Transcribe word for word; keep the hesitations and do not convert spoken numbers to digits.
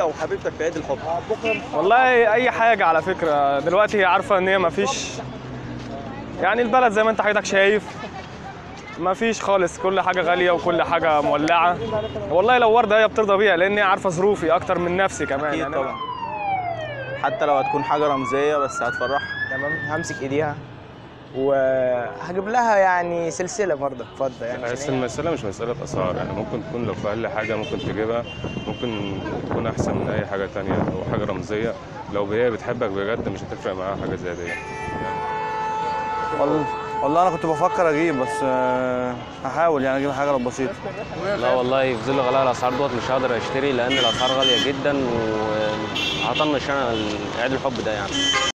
ايه او حبيبتك في عيد الحب؟ والله اي حاجه على فكره، دلوقتي هي عارفه ان هي مفيش، يعني البلد زي ما انت حضرتك شايف مفيش خالص، كل حاجه غاليه وكل حاجه مولعه. والله لو ورده هي بترضى بيها لان هي عارفه ظروفي اكتر من نفسي كمان. اكيد يعني طبعا، حتى لو هتكون حاجه رمزيه بس هتفرحها. تمام، همسك ايديها وهجيب لها يعني سلسله برضه فضه يعني. بس المسألة مش مسألة أسعار، يعني ممكن تكون لو في أقل حاجة ممكن تجيبها، ممكن تكون أحسن من أي حاجة تانية أو حاجة رمزية. لو هي بتحبك بجد مش هتفرق معاها حاجة زي دي. والله والله انا كنت بفكر اجيب، بس آه، هحاول يعني اجيب حاجه بسيطه. لا والله في ظل غلاء الاسعار دوت مش هقدر اشتري، لان الاسعار غاليه جدا وهطنش انا عيد الحب ده يعني.